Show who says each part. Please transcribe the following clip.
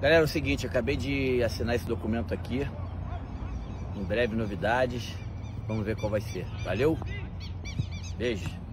Speaker 1: Galera, é o seguinte, acabei de assinar esse documento aqui. Em breve novidades. Vamos ver qual vai ser. Valeu? Beijo.